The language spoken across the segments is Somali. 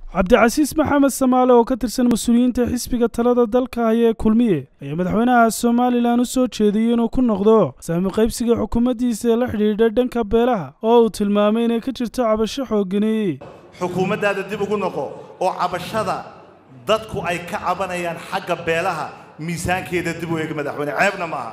cabdicasiis maxamed samaale oo ka tirsan mas'uuliyiinta xisbiga talada dalka haya ee kulmiye ayaa madaxweynaha Soomaaliland u soo jeediyay inuu ku noqdo saami qaybsiga xukuumaddiisa la xidhiidha dhanka beelaha oo uu tilmaamay inay ka jirto cabasho xoogani. xukuumaddaada dib ugu noqo oo cabashada dadku ay ka cabanayaan xagga beelaha miisaankeeda dib u eeg madaxweyne ceebna maaha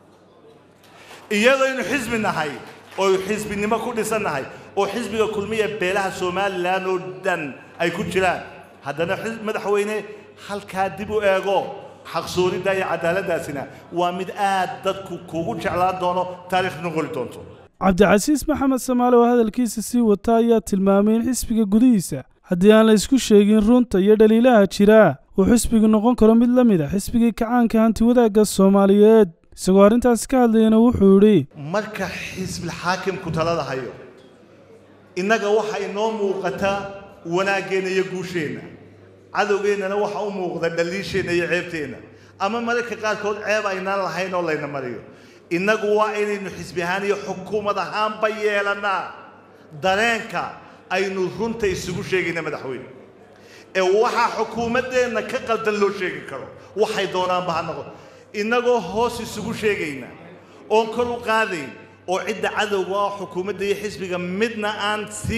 iyadoo inuu xisbi nahay oo xisbinimo ku dhisanahay oo xisbiga kulmiye beelaha Soomaaliland oo dhan ay ku jiraan haddana madaxweyne halka dib u eego xaqsoorida iyo cadaaladdaasina waa mid aad dadku kugu jeclaan doono taariikh noqon doonto. cabdicasiis maxamed samaale oo hadalkiisa sii wata ayaa tilmaamay in xisbiga gudihiisa haddii aan la isku sheegin runta iyo dhaliilaha jira uu xisbigu noqon karo mid la mid ah xisbigii kacaanka hanti wadaagga Soomaaliyeed. isagoo arrintaas ka hadlayna wuxuu yidhi marka xisbi xaakimku talada hayo innaga waxa inoo muuqata wanaaggeena iyo guusheena cadowgeennana waxa u muuqda dhaliisheena iyo ceebteena ama mararka qaarkood ceeb aynaan lahayn oo layna mariyo innagu waa inaynu xisbi ahaan iyo xukuumad ahaanba yeelanaa dareenka aynu runta isugu sheegayna madaxweyne ee waxa xukuumaddeenna ka qaldan loo sheegi karo waxay doonaanba ha noqoto inagoo hoos isugu sheegayna oo kor u qaadayn oo cidda cadowga ah xukuumadda iyo xisbiga midna aan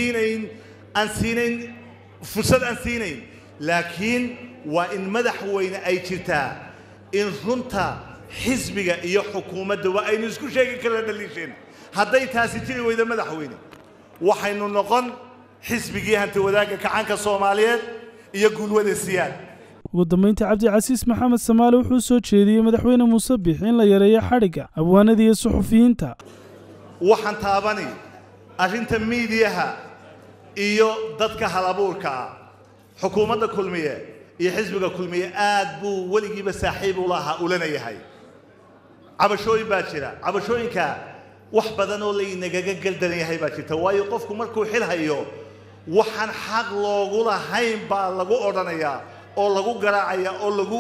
siinayn fursad aan siinayn laakiin waa in madaxweyne ay jirtaa in runta xisbiga iyo xukuumadda waa aynu isku sheegi karna dhaliisheen hadday taasi jiri weydo madaxweyne waxaynu noqon xisbigii hanti wadaagga kacaanka Soomaaliyeed iyo guulwada siyaad. ugu dambeyntii cabdicasiis maxamed samaale wuxuu soo jeediyay madaxweyne muuse biixi in la yareeyo xadhigga abwaanada iyo suxufiyiinta. waxaan taabanay arrinta miidiyaha iyo dadka halabuurka ah xukuumadda kulmiye iyo xisbiga kulmiye aad buu weligiiba saaxiib u lahaa ulana yahay cabashooyin baa jira cabashooyinka wax badan oo laynagaga galdan yahay baa jirta waayo qofku markuu xil hayo waxaan xaq loogu lahayn baa lagu odhanayaa oo lagu garaacaya oo lagu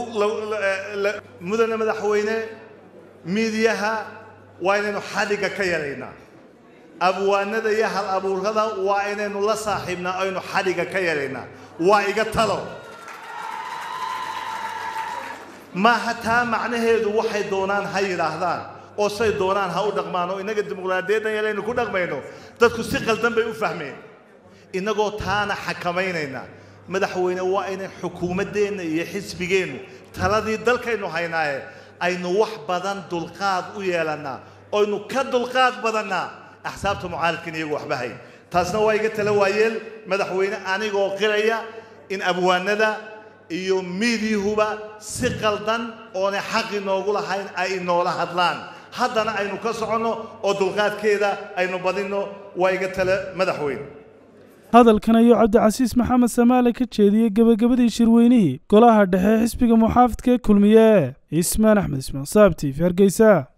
mudane madaxweyne miidiyaha waa inaynu xadhigga ka yaraynaa abwaanada iyo hal abuurada waa inaynu la saaxiibnaa aynu xadhigga ka yaraynaa waa iga talo maaha taa macnaheedu waxay doonaan ha yidhaahdaan oo say doonaan ha u dhaqmaan oo innaga dimuqraadiyaddan yalaynu ku dhaqmayno dadku si qaldan bay u fahmeen innagoo taana xakamaynayna madaxweyne waa inay xukuumaddeenna iyo xisbigeennu taladii dalkaynu haynaaye aynu wax badan dulqaad u yeelannaa oynu ka dulqaad badannaa axsaabta mucaaradkan iyagu waxba hayn taasna waa iga tala waayeel madaxweyne anigoo qiraya in abwaanada iyo miidiyuhuba si qaldan oonay xaqi noogu lahayn ay inoola hadlaan haddana aynu ka soconno oo dulqaadkeeda aynu badinno waa iga tala madaxweyne. hadalkan ayuu cabdicasiis maxamed samaale ka jeediyey gabagabadii shirweynihii golaha dhexe xisbiga muxaafidka ee kulmiye. ismaan axmed ismaan saabti hargeysa.